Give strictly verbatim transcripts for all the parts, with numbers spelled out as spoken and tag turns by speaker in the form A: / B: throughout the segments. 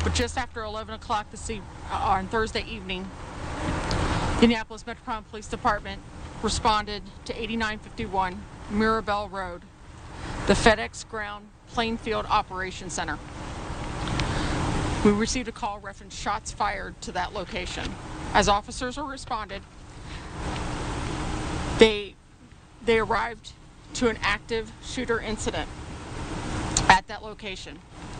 A: But just after eleven o'clock this e uh, on Thursday evening, the Indianapolis Metropolitan Police Department responded to eighty-nine fifty-one Mirabelle Road, the FedEx Ground Plainfield Operations Center. We received a call referencing shots fired to that location. As officers responded, they they arrived to an active shooter incident at that location.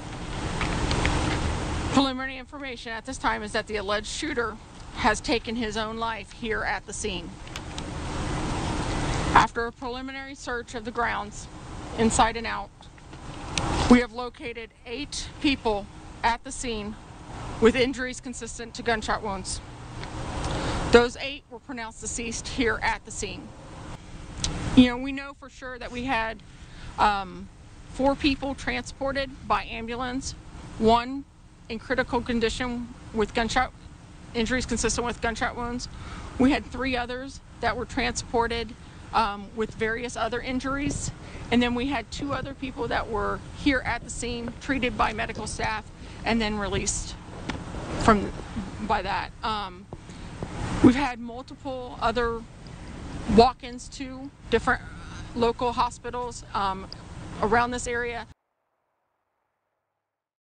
A: Preliminary information at this time is that the alleged shooter has taken his own life here at the scene. After a preliminary search of the grounds, inside and out, we have located eight people at the scene with injuries consistent to gunshot wounds. Those eight were pronounced deceased here at the scene. You know, we know for sure that we had um, four people transported by ambulance, one in critical condition with gunshot injuries consistent with gunshot wounds. We had three others that were transported um, with various other injuries. And then we had two other people that were here at the scene, treated by medical staff, and then released from by that. Um, we've had multiple other walk-ins to different local hospitals um, around this area.